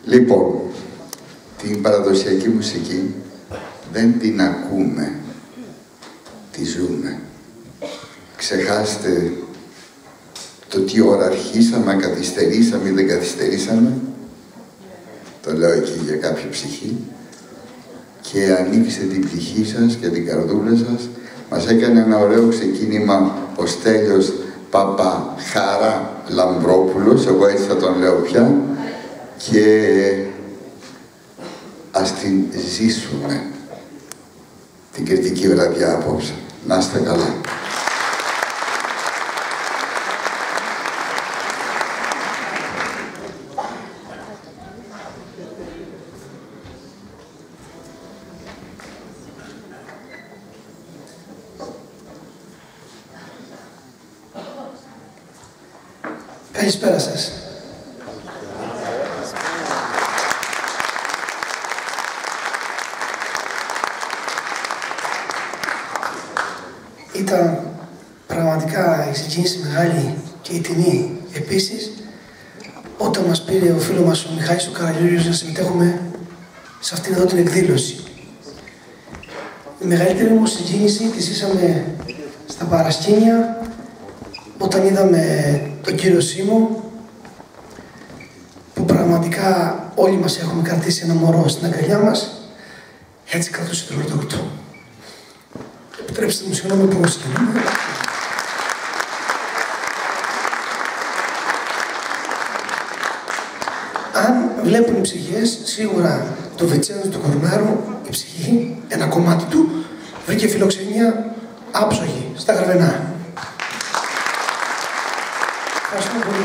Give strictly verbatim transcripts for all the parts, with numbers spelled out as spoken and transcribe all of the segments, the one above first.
Λοιπόν, την παραδοσιακή μουσική δεν την ακούμε, τη ζούμε. Ξεχάστε το τι ώρα αρχίσαμε, καθυστερήσαμε ή δεν καθυστερήσαμε. Το λέω εκεί για κάποια ψυχή. Και ανοίξτε την ψυχή σας και την καρδούλα σας. Μας έκανε ένα ωραίο ξεκίνημα ο Στέλιος Παπαχαρά Λαμπρόπουλος, εγώ έτσι θα τον λέω πια, και ας την ζήσουμε την κριτική βραδιά απόψε. Να είστε καλά. Καλησπέρα σας. Ήταν πραγματικά η συγκίνηση μεγάλη και η τιμή επίσης όταν μας πήρε ο φίλος μας ο Μιχάλης ο Καραλιούριος να συμμετέχουμε σε αυτήν εδώ την εκδήλωση. Η μεγαλύτερη μου συγκίνηση τη ζήσαμε στα παρασκήνια όταν είδαμε τον κύριο Σίμω, που πραγματικά όλοι μας έχουμε κρατήσει ένα μωρό στην αγκαλιά μας, έτσι κρατούσε το ρωτόκουτο. Επιτρέψτε μου, συγγνώμη που σκηνούμε. Αν βλέπουν οι ψυχές, σίγουρα το Βετσένο του Κορνάρου, η ψυχή, ένα κομμάτι του, βρήκε φιλοξενία άψογη στα Γραβενά. Ευχαριστούμε πολύ.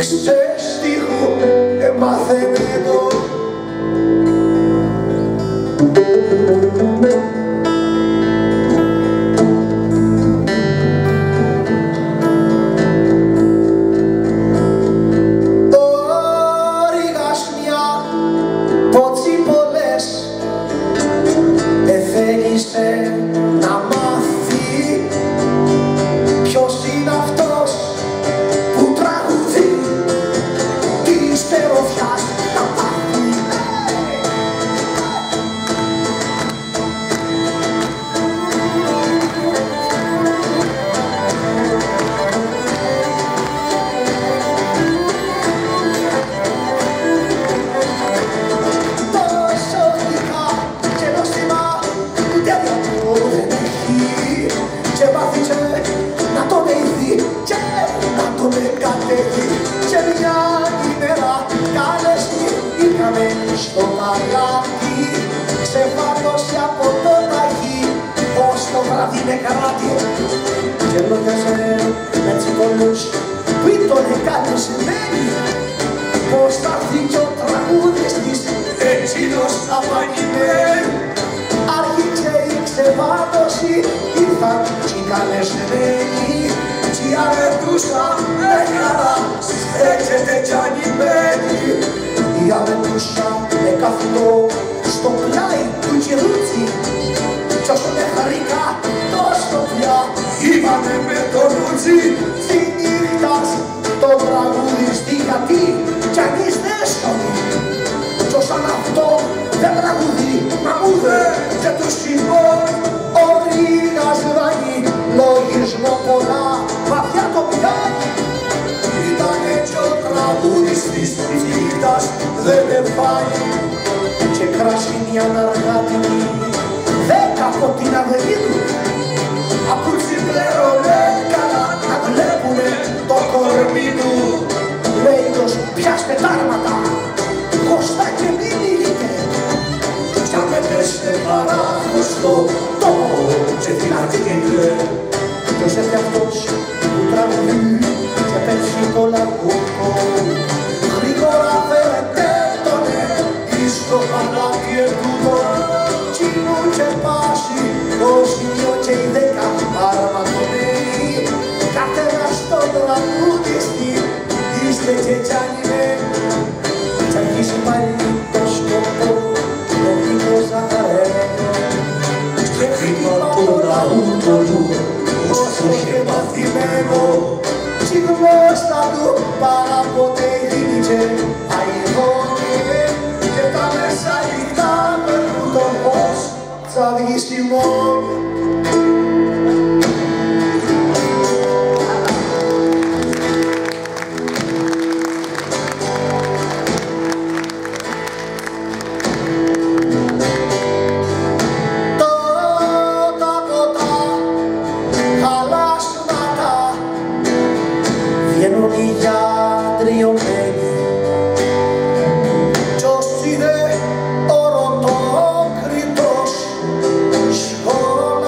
ξεστίχου εμάθαινε το. Στο μαγάτι ξεφάνωσε από το ταχύ πως το βράδυ είναι καράτι και λόγιαζε με τσικολούς που τον εκατεσμένη πως θα έρθει κι ο τραγούδης της εκείνος απαγημένη. Άρχισε η ξεφάνωση, ήρθαν κι οι καλεσμένοι κι οι αρετούσαν με χαρά στέκεται κι ανημένοι. Η Αβεντούσα με κάθιτο στο πλάι του Κυρούτσι κι όσο με χαρικά τόσο πια είπανε με το Ρούτσι τη νύχτας το τραγουδιστή γιατί κι ανείς δεν σώνει κι όσαν αυτό δεν τραγουδεί μα ούτε και του συμπώνει ο Ρήγας δάνει λογισμό πολλά βαθιά το πιάνει. Ήτανε κι ο τραγουδιστής της νύχτας δεν εφάει και κράσει μια αναργάτικη δέκα από την αυλή του ακούσι πλέον λέει καλά να βλέπουνε το κορμί του λέει τους πιάστε τάρματα κοστά και μην λυγείτε κι αν έπεστε παράχωστο το και φυλακτείτε κι ως έφτει αυτός που τραγουδεί και πέσει το λαγούκο γρήγορα φέρετε τόνε εις το παλάτι ετούτο κι μου και πάσει το σημείο και οι δέκα αρματωμένοι καθένας στον τραγουδιστή είστε και κι ανημένοι κι αρχίσει πάλι το σκοπό το γλυκό ζαχαρένιο και χτύπα το λαού το λου όσο είχε μαθημένο κι γνώστα του παραποτέ γίνηκε αηδόνι και τα μέσα λιχτά περνούν τον φως θα βγει σημώνει. Oh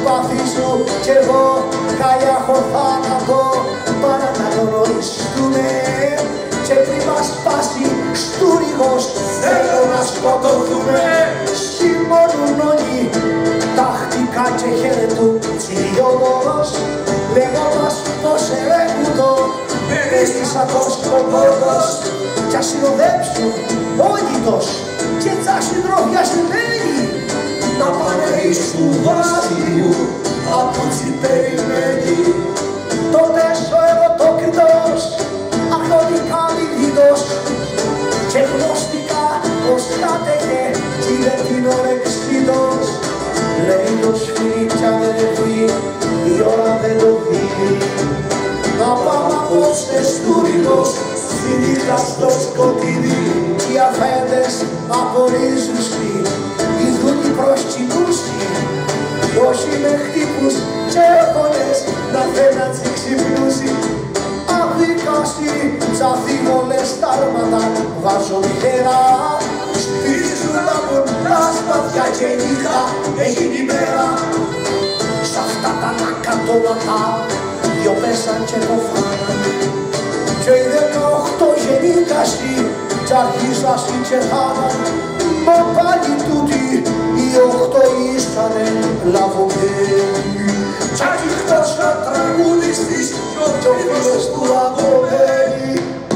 προσπαθήσω κι εγώ χάλια έχω θάνατο παρά να γνωριστούμε και πριν μας σπάσει στούριγος θέλω να σκοτωθούμε. Σημώνουν όλοι τακτικά και χαιρετούν τσιριόδωρος λέγοντας πως ελέγχουτο έστησα το σκοπόδος κι ας συνοδέψουν όλοι τους και τα συντροφιασμένοι να πάνε εις του βασιλείου από τσι περιμένει. Τότε ο ερωτόκριτος αρχοντικά μιλήτος και γνωστικά πως κάτεχε κύριε την ορεξίτος. Λέει τους φίλοι κι αδελφοί η ώρα δεν το δίνει να πάμε απόψε στούρικος στη νύχτα στο σκοτεινί. Οι αφέντες απορίζουσι ιδούν οι προσκυνούσι κι όχι με χτύπους και έφωνες να θέλει να τσι ξυπνούσει. Αδικαστή ψαθήμολες στάρματα βάζω μηχερά στηρίζουν τα ποντά σπαθιά και η νύχτα έγινε η μέρα. Σ' αυτά τα νακατώματα δυο πέσαν και το φάναν και οι δεκαοχτώ γεννήκασοι κι αρχίσασοι και θάναν. Μα πάλι τούτοι οι οχτώ ήσανε λαβωμένοι κι ανοιχτός ο τραγουδιστής κι ο φίλος του αγωμένοι.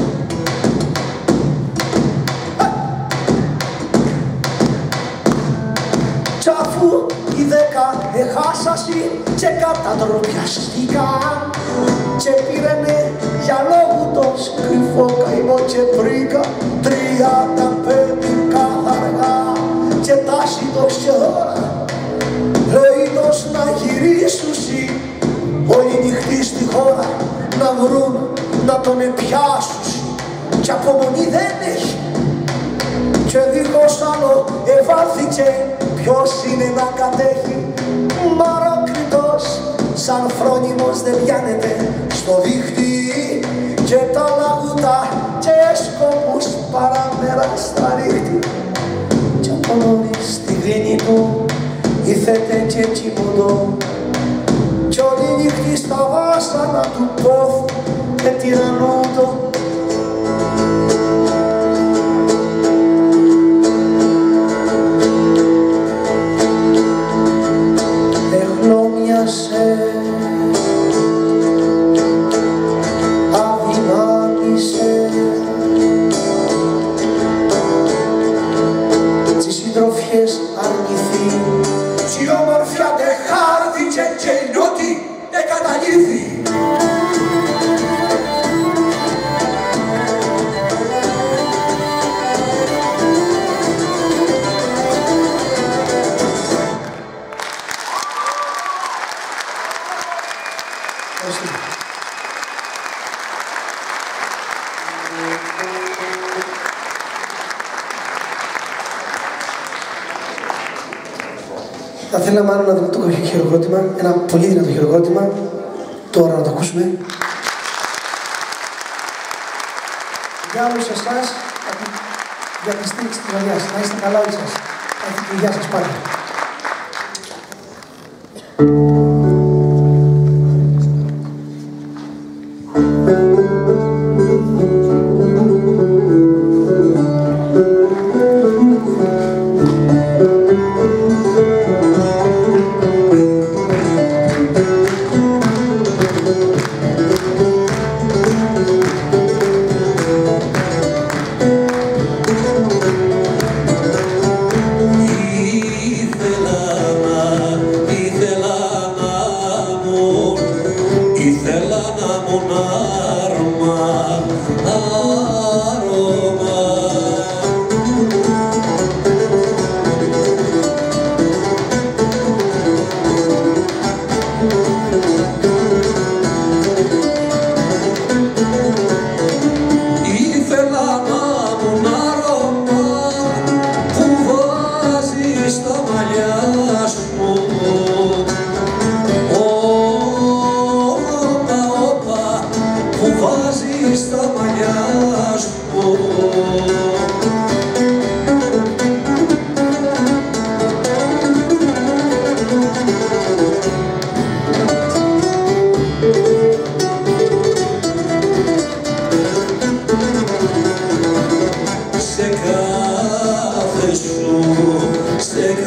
Κι αφού οι δέκα εχάσασοι και κατατροπιαστήκαν και πήρανε για λόγου τους κρυφό καημό και βρήκα τριάντα πέντε καθαργά και τάσιτος και δώρα λέει τους να γυρίσουσι όλοι νυχτοί στη χώρα να βρουν να τον επιάσουσι κι απομονή δεν έχει και δίχως άλλο ευάλθηκε ποιος είναι να κατέχει. Μαρόκριτος σαν φρόνιμος δεν πιάνεται στο δίχτυ και τα λαγούτα και σκόπους παραμέρα στα ρίχτη κι από νωρίς στη δίνη του ήθετε και τσιμουδό κι όλη νύχτη στα βάσανα του πόθου και τυραννούτο. Αδυνάμισε τις συντροφιές αρνηθεί κι η όμορφια δεν χάρθηκε και η νιώτη δεν καταλήφθη. Θα θέλαμε άλλο ένα δυνατό χειροκρότημα, ένα πολύ δυνατό χειροκρότημα, τώρα να το ακούσουμε. Για όλους εσάς, για τη στήριξη της βαριάς. Να είστε καλά όλοι σας. Γεια σας πάντα.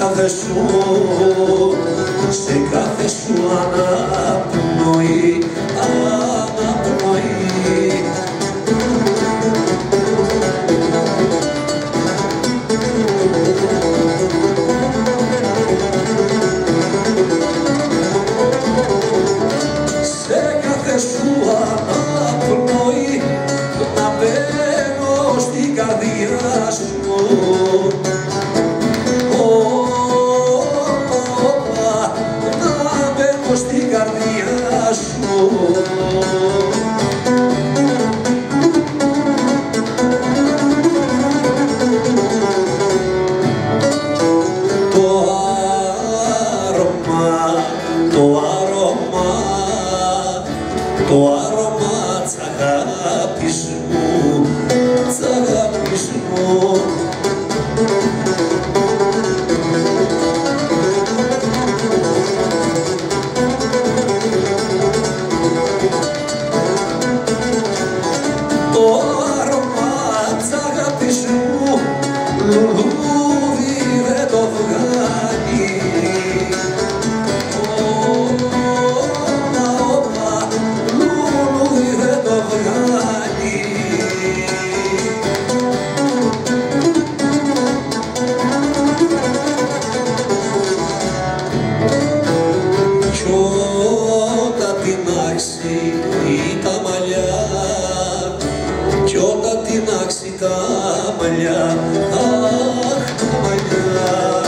κάθε σου, σε κάθε σου αναπνοή, αναπνοή. Σε κάθε σου αναπνοή να μπαίνω στην καρδιά σου. Στην καρδιά σου. Το άρωμα, το άρωμα, το άρωμα της αγάπης μου, της αγάπης μου. Λουλούδι δεν το βγάλει, όπα, όπα, λουλούδι δεν το βγάλει. Κι όταν τεινάξει τα μαλλιά, κι όταν τεινάξει τα μαλλιά, αχ, τα μαλλιά.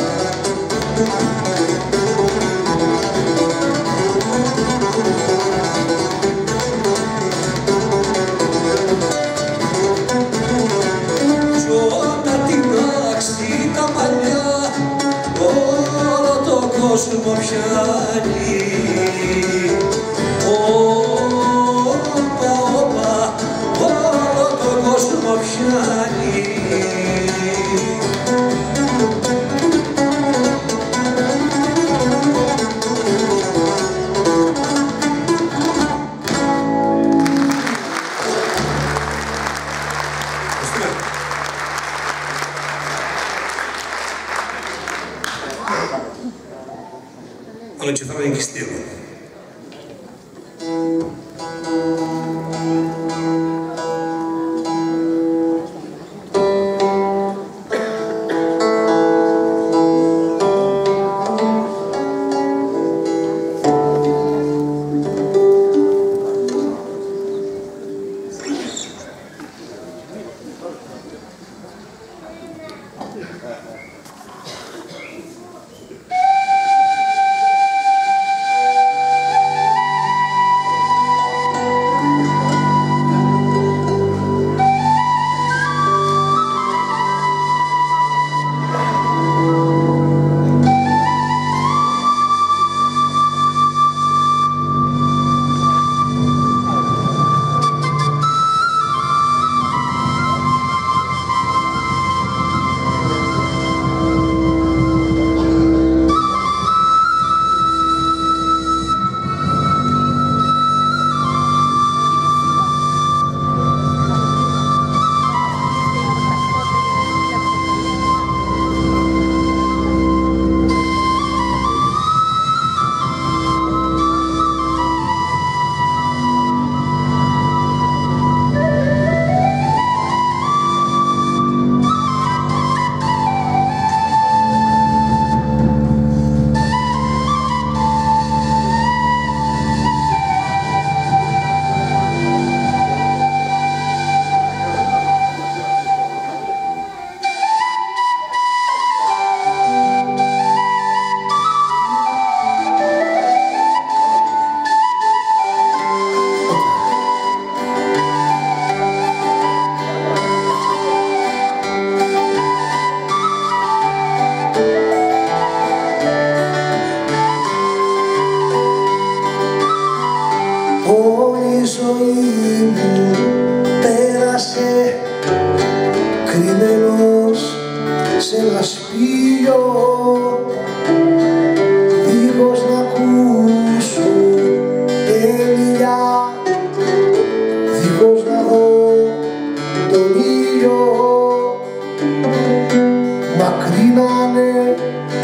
Κι όταν τεινάξει τα μαλλιά, όλο το κόσμο πιάνει. Όπα, όπα, όλο το κόσμο πιάνει. Αλλά και θα είναι και στήλο.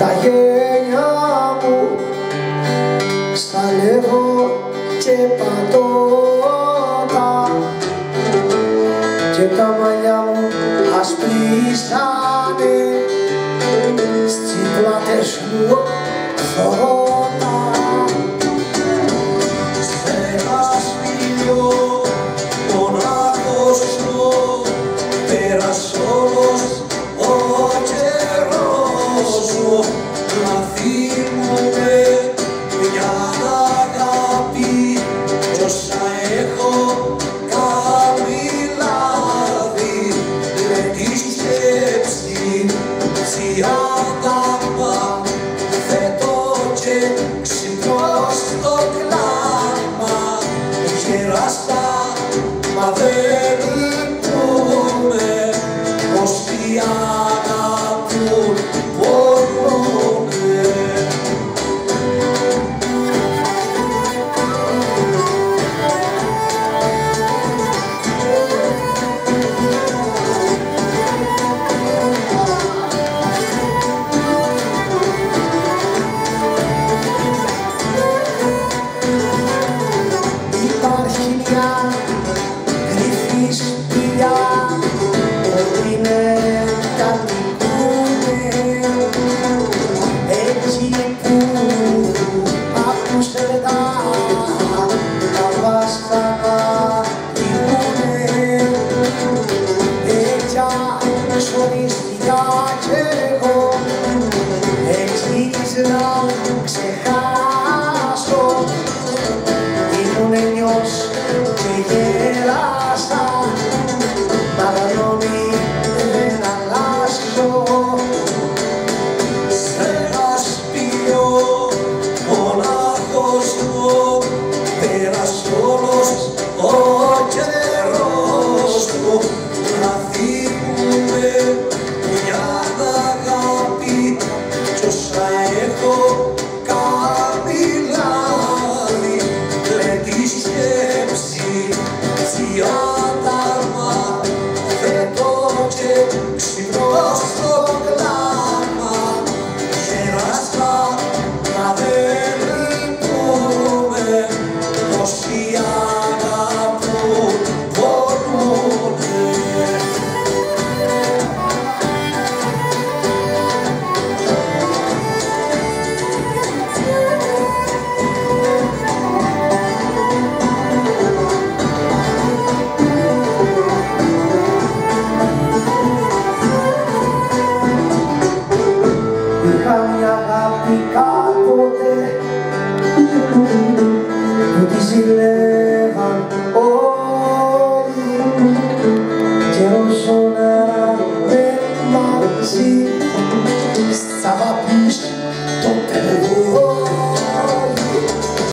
τα γένια μου σταλεύω και πατώτα και τα μαλλιά μου ασπρίσανε στις πλάτες μου θωρώτα. Σε ένα σπήλιο μονάχος μου πέρασε όλος ο καιρός μου να θυμούμαι μια αγάπη κι όσα έχω κάνει λάθη με τη σκέψη τσιάνταμα θέτω και ξυπνώ στο κλάμα γεράστα μα δεν λυπούμε όσοι αγαπούν πονούμε. Υπάρχει μια κρυφή σπηλιά που είναι κατοικούνε έτσι που άκουσε τα τα βάσανα κοιμούνε έτσι αξονίστηκα κι εγώ έτσι να ξεχάσω. Ήμουν ένιος και γέλασα, μα γνώμη δεν αλλάζω. Σε ένα σπήλιο μονάχος μου πέρασε όλος ο καιρός μου να θυμούμαι μια αγάπη κι όσα έχω κάνει λάθη με τη σκέψη τσιάνταμα θέτω και ξυπνώ στο κλάμα γεράστα μα δεν λυπούμε όσοι αγαπούν πονούνε. Είχα μια αγάπη κάποτε που τη ζηλεύαν όλοι και όσο να με μαζί